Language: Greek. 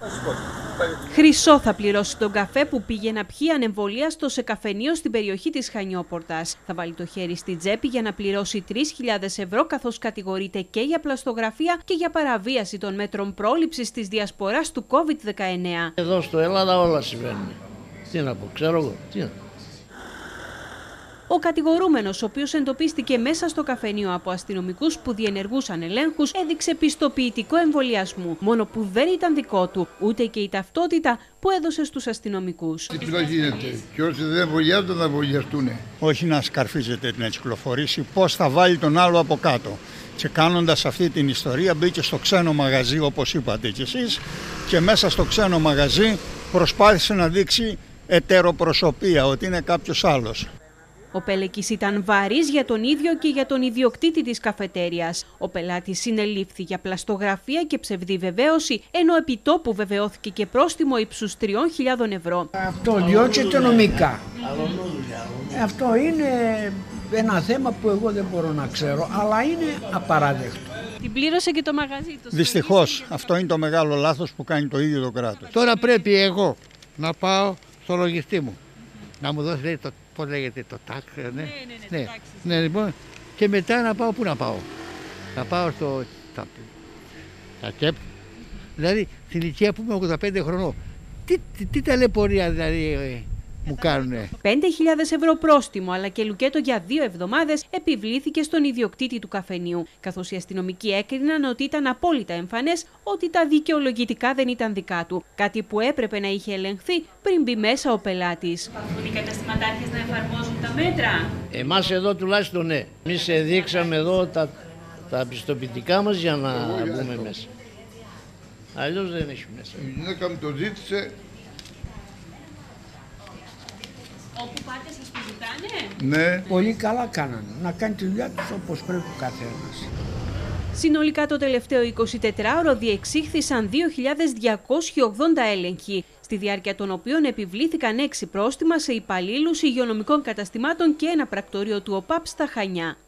Χρυσό θα πληρώσει τον καφέ που πήγε να πιει ανεμβολίαστο σε καφενείο στην περιοχή της Χανιόπορτας. Θα βάλει το χέρι στην τσέπη για να πληρώσει 3.000 ευρώ, καθώς κατηγορείται και για πλαστογραφία και για παραβίαση των μέτρων πρόληψης της διασποράς του COVID-19. Εδώ στο Ελλάδα όλα συμβαίνουν. Τι να πω, ξέρω εγώ. Τι να πω. Ο κατηγορούμενος, ο οποίος εντοπίστηκε μέσα στο καφενείο από αστυνομικούς που διενεργούσαν ελέγχους, έδειξε πιστοποιητικό εμβολιασμού, μόνο που δεν ήταν δικό του, ούτε και η ταυτότητα που έδωσε στους αστυνομικούς. Τι γίνεται, και όσοι δεν εμβολιάζονται να εμβολιαστούν. Όχι να σκαρφίζεται να κυκλοφορήσει, πώς θα βάλει τον άλλο από κάτω. Και κάνοντας αυτή την ιστορία μπήκε στο ξένο μαγαζί, όπως είπατε κι εσείς, και μέσα στο ξένο μαγαζί προσπάθησε να δείξει ετεροπροσωπία, ότι είναι κάποιος άλλος. Ο Πέλεκης ήταν βαρύς για τον ίδιο και για τον ιδιοκτήτη της καφετέριας. Ο πελάτης συνελήφθη για πλαστογραφία και ψευδή βεβαίωση, ενώ επιτόπου βεβαιώθηκε και πρόστιμο ύψους 3.000 ευρώ. Αυτό διώκεται νομικά. Αυτό είναι ένα θέμα που εγώ δεν μπορώ να ξέρω, αλλά είναι απαράδεκτο. Την πλήρωσε και το μαγαζί του. Δυστυχώς, αυτό είναι το μεγάλο λάθος που κάνει το ίδιο το κράτος. Τώρα πρέπει εγώ να πάω στο λογιστή μου, να μου δώσει, λέει, το, πώς λέγεται, το τάξ, ναι, λοιπόν, και μετά να πάω, πού να πάω. Να πάω στο ΚΕΠ, δηλαδή στην ηλικία που είμαι 85 χρονών. Τι ταλαιπωρία δηλαδή μου κάνουνε. 5.000 ευρώ πρόστιμο αλλά και λουκέτο για 2 εβδομάδες επιβλήθηκε στον ιδιοκτήτη του καφενείου, καθώς οι αστυνομικοί έκριναν ότι ήταν απόλυτα εμφανές ότι τα δικαιολογητικά δεν ήταν δικά του, κάτι που έπρεπε να είχε ελεγχθεί πριν μπει μέσα ο πελάτης. Υπάρχουν οι καταστηματάρχες να εφαρμόζουν τα μέτρα? Εμάς εδώ τουλάχιστον ναι. Εμείς δείξαμε εδώ τα πιστοποιητικά μας για να μπούμε μέσα. Αλλιώς δεν έχει μέσα. Η γυναίκα μου το ζήτησε. Όπου πάτε σας το ζητάνε? Ναι. Πολύ καλά κάνανε. Να κάνει τη δουλειά τους όπως πρέπει ο καθένας. Συνολικά το τελευταίο 24ωρο διεξήχθησαν 2.280 έλεγχοι, στη διάρκεια των οποίων επιβλήθηκαν 6 πρόστιμα σε υπαλλήλους υγειονομικών καταστημάτων και ένα πρακτορείο του ΟΠΑΠ στα Χανιά.